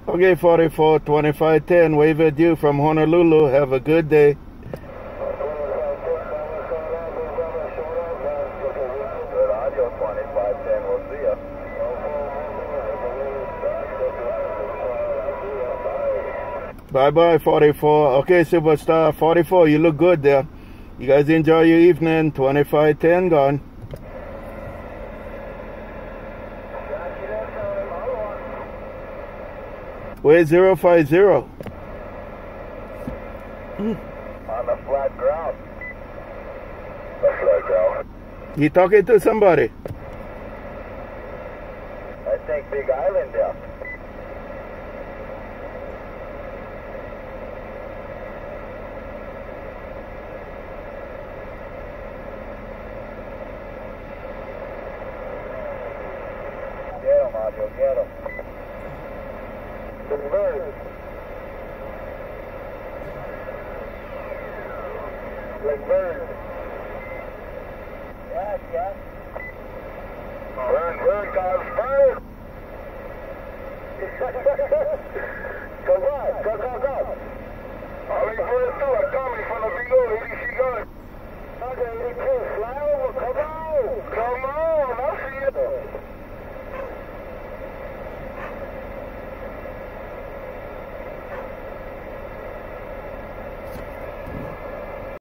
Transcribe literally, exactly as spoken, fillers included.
Okay, forty-four, twenty-five ten, wave at you from Honolulu. Have a good day. Bye-bye, forty-four. Okay, Superstar, forty-four, you look good there. You guys enjoy your evening. twenty-five ten gone. Where's zero five zero? On the flat ground. The flat ground. You talking to somebody? I think Big Island there. Get him, Audrey, get him. Big bird. Big bird. Yes, yes. Burn, burn, guys, burn! Come on, go, go, go! I'm in first two, I'm coming from the big old eighty C gun. Okay, eighty-two, fly over, come on! Come on, I see it!